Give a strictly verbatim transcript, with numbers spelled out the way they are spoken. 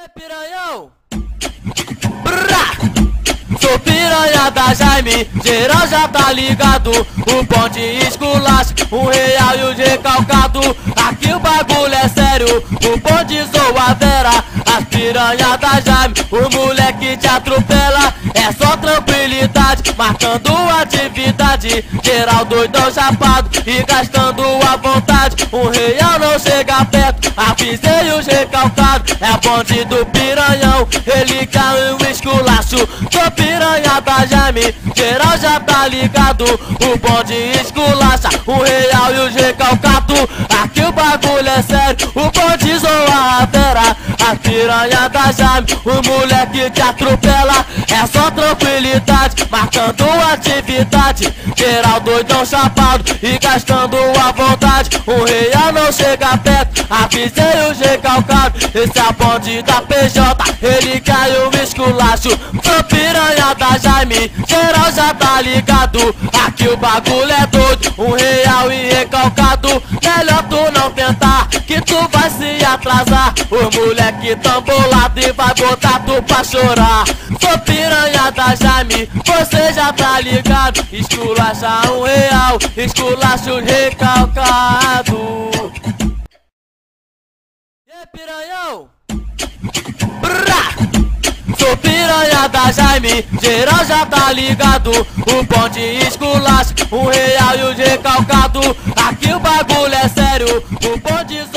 É piranhão! Brrr! Sou piranha da Jaime, geral já tá ligado. O bonde esculacha, um real e o recalcado. Aqui o bagulho é sério, o bonde zoadeira. As piranha da Jaime, o moleque te atropela. É só tranquilidade, marcando atividade. Geral doidão chapado e gastando à vontade. Um real não chega perto, avisei os recalcados. É bonde do piranhão, ele caiu um esculacho. Sou piranha da Jaime, geral já tá ligado. O bonde esculacha, um real e os recalcados. Aqui o bagulho é sério, o bonde zoa a vera. A piranha da Jaime, o moleque te atropela. É só tranquilidade, marcando atividade. Geral doidão chapado e gastando à vontade. Um real não chega perto, avisei os recalcados. Esse é a bonde da P J, ele caiu um esculacho. Sou piranha da Jaime, geral já tá ligado. Aqui o bagulho é doido, um real e recalcado. Melhor tu não tentar, que tu vai se atrasar. Os moleque tão bolado e vai botar tu pra chorar. Sou piranha da Jaime, você já tá ligado. Esculacha um real, esculacha o recalcado. E aí, piranhão? Brrr! Sou piranha da Jaime, geral já tá ligado. O bonde esculacha, um real e o recalcado. Aqui o bagulho é sério, o bonde